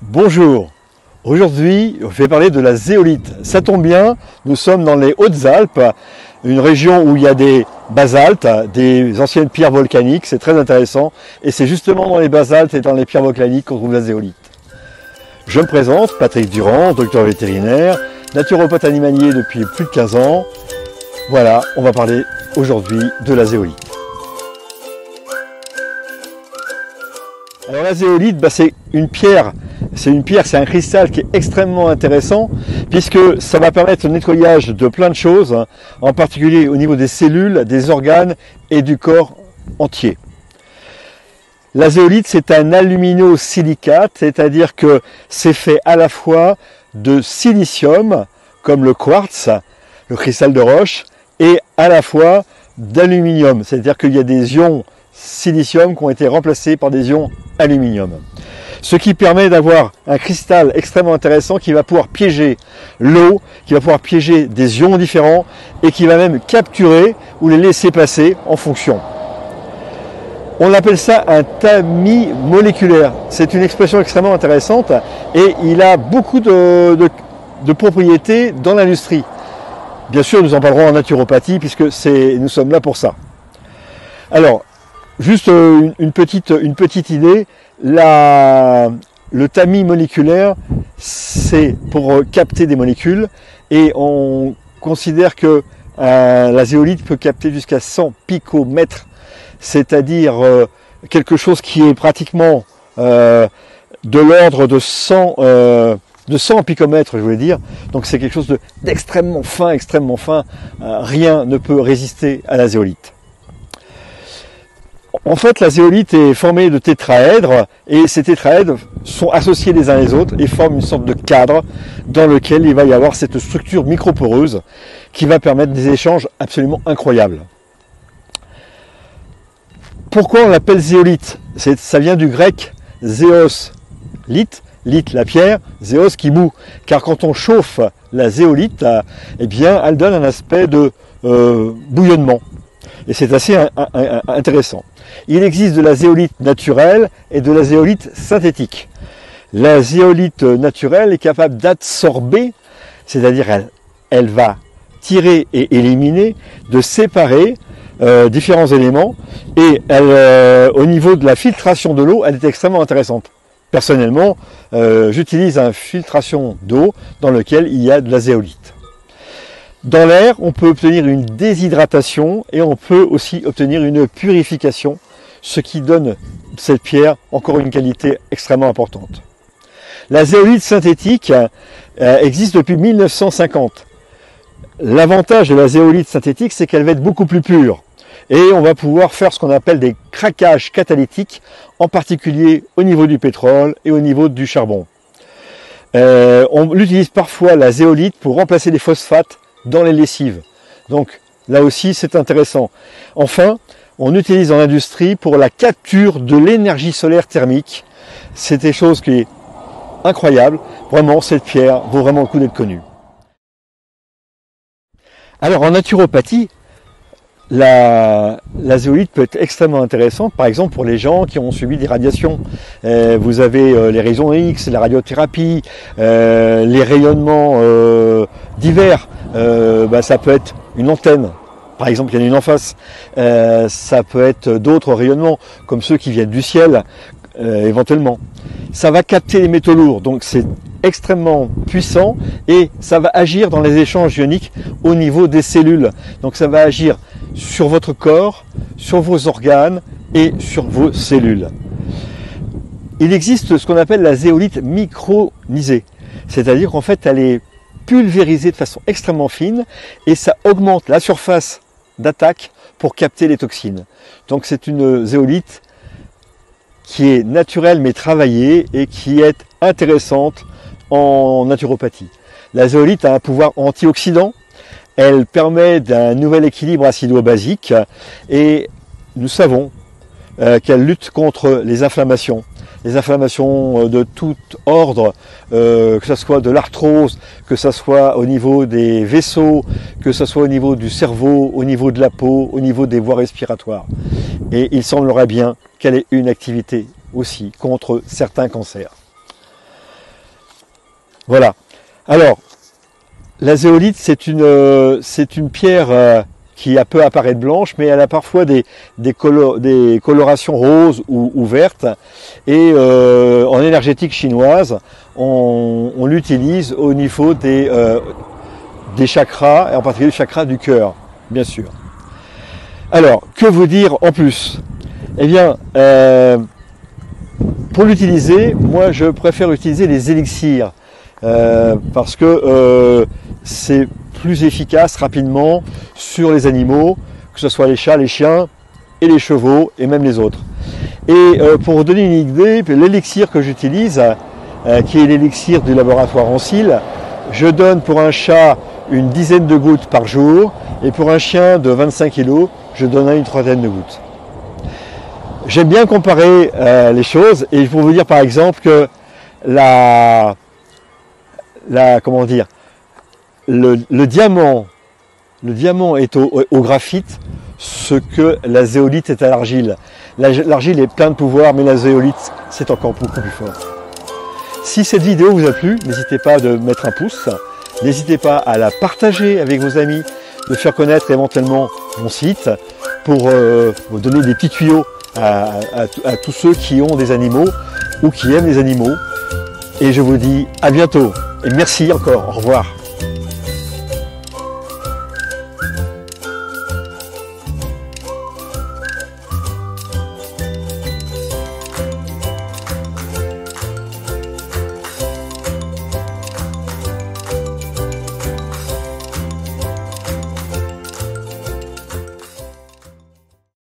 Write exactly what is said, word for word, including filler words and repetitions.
Bonjour, aujourd'hui je vais parler de la zéolite. Ça tombe bien, nous sommes dans les Hautes-Alpes, une région où il y a des basaltes, des anciennes pierres volcaniques, c'est très intéressant. Et c'est justement dans les basaltes et dans les pierres volcaniques qu'on trouve la zéolite. Je me présente, Patrick Durand, docteur vétérinaire, naturopathe animalier depuis plus de quinze ans. Voilà, on va parler aujourd'hui de la zéolite. Alors la zéolite, bah, c'est une pierre, c'est une pierre, c'est un cristal qui est extrêmement intéressant puisque ça va permettre le nettoyage de plein de choses, hein, en particulier au niveau des cellules, des organes et du corps entier. La zéolite, c'est un alumino-silicate, c'est-à-dire que c'est fait à la fois de silicium, comme le quartz, le cristal de roche, et à la fois d'aluminium, c'est-à-dire qu'il y a des ions silicium qui ont été remplacés par des ions aluminium. Ce qui permet d'avoir un cristal extrêmement intéressant qui va pouvoir piéger l'eau, qui va pouvoir piéger des ions différents et qui va même capturer ou les laisser passer en fonction. On appelle ça un tamis moléculaire. C'est une expression extrêmement intéressante et il a beaucoup de, de, de propriétés dans l'industrie. Bien sûr, nous en parlerons en naturopathie puisque c'est, nous sommes là pour ça. Alors, juste une, une, petite, une petite idée, la, le tamis moléculaire, c'est pour capter des molécules et on considère que euh, la zéolite peut capter jusqu'à cent picomètres, c'est-à-dire euh, quelque chose qui est pratiquement euh, de l'ordre de cent, euh, de cent picomètres, je voulais dire. Donc c'est quelque chose de, d'extrêmement fin, extrêmement fin. Euh, rien ne peut résister à la zéolite. En fait, la zéolite est formée de tétraèdres et ces tétraèdres sont associés les uns les autres et forment une sorte de cadre dans lequel il va y avoir cette structure microporeuse qui va permettre des échanges absolument incroyables. Pourquoi on l'appelle zéolite? Ça vient du grec zéos, lith, lith la pierre, zéos qui bout. Car quand on chauffe la zéolite, eh bien, elle donne un aspect de euh, bouillonnement. Et c'est assez un, un, un, intéressant. Il existe de la zéolite naturelle et de la zéolite synthétique. La zéolite naturelle est capable d'absorber, c'est-à-dire elle, elle va tirer et éliminer, de séparer euh, différents éléments. Et elle, euh, au niveau de la filtration de l'eau, elle est extrêmement intéressante. Personnellement, euh, j'utilise une filtration d'eau dans laquelle il y a de la zéolite. Dans l'air, on peut obtenir une déshydratation et on peut aussi obtenir une purification, ce qui donne cette pierre encore une qualité extrêmement importante. La zéolite synthétique euh, existe depuis mille neuf cent cinquante. L'avantage de la zéolite synthétique, c'est qu'elle va être beaucoup plus pure. Et on va pouvoir faire ce qu'on appelle des craquages catalytiques, en particulier au niveau du pétrole et au niveau du charbon. Euh, on utilise parfois la zéolite pour remplacer les phosphates dans les lessives. Donc là aussi c'est intéressant. Enfin, on utilise dans l'industrie pour la capture de l'énergie solaire thermique. C'est des choses qui est incroyable. Vraiment, cette pierre vaut vraiment le coup d'être connue. Alors en naturopathie, la, la zéolite peut être extrêmement intéressante, par exemple pour les gens qui ont subi des radiations. Euh, vous avez euh, les rayons X, la radiothérapie, euh, les rayonnements euh, divers. Euh, bah, ça peut être une antenne, par exemple il y en a une en face. Euh, ça peut être d'autres rayonnements, comme ceux qui viennent du ciel, euh, éventuellement. Ça va capter les métaux lourds, donc c'est extrêmement puissant et ça va agir dans les échanges ioniques au niveau des cellules. Donc ça va agir sur votre corps, sur vos organes et sur vos cellules. Il existe ce qu'on appelle la zéolite micronisée, c'est-à-dire qu'en fait elle est pulvérisée de façon extrêmement fine et ça augmente la surface d'attaque pour capter les toxines. Donc c'est une zéolite qui est naturelle mais travaillée et qui est intéressante en naturopathie. La zéolite a un pouvoir antioxydant, elle permet d'un nouvel équilibre acido-basique et nous savons euh, qu'elle lutte contre les inflammations. Les inflammations de tout ordre, euh, que ce soit de l'arthrose, que ce soit au niveau des vaisseaux, que ce soit au niveau du cerveau, au niveau de la peau, au niveau des voies respiratoires. Et il semblerait bien qu'elle ait une activité aussi contre certains cancers. Voilà. Alors, la zéolite, c'est une, euh, c'est une pierre euh, qui a peut apparaître blanche, mais elle a parfois des, des, colo des colorations roses ou, ou vertes. Et euh, en énergétique chinoise, on, on l'utilise au niveau des, euh, des chakras, et en particulier le chakra du cœur, bien sûr. Alors, que vous dire en plus? Eh bien, euh, pour l'utiliser, moi je préfère utiliser les élixirs, euh, parce que euh, c'est plus efficace rapidement sur les animaux, que ce soit les chats, les chiens et les chevaux et même les autres. Et euh, pour vous donner une idée, l'élixir que j'utilise, euh, qui est l'élixir du laboratoire Ancil, je donne pour un chat une dizaine de gouttes par jour et pour un chien de vingt-cinq kilos, je donne une trentaine de gouttes. J'aime bien comparer euh, les choses et pour vous dire par exemple que la, la comment dire, le, le diamant, le diamant est au, au graphite ce que la zéolite est à l'argile. L'argile est plein de pouvoir, mais la zéolite c'est encore beaucoup plus fort. Si cette vidéo vous a plu, n'hésitez pas de mettre un pouce, n'hésitez pas à la partager avec vos amis, de faire connaître éventuellement mon site pour euh, vous donner des petits tuyaux à, à, à tous ceux qui ont des animaux ou qui aiment les animaux. Et je vous dis à bientôt et merci encore. Au revoir.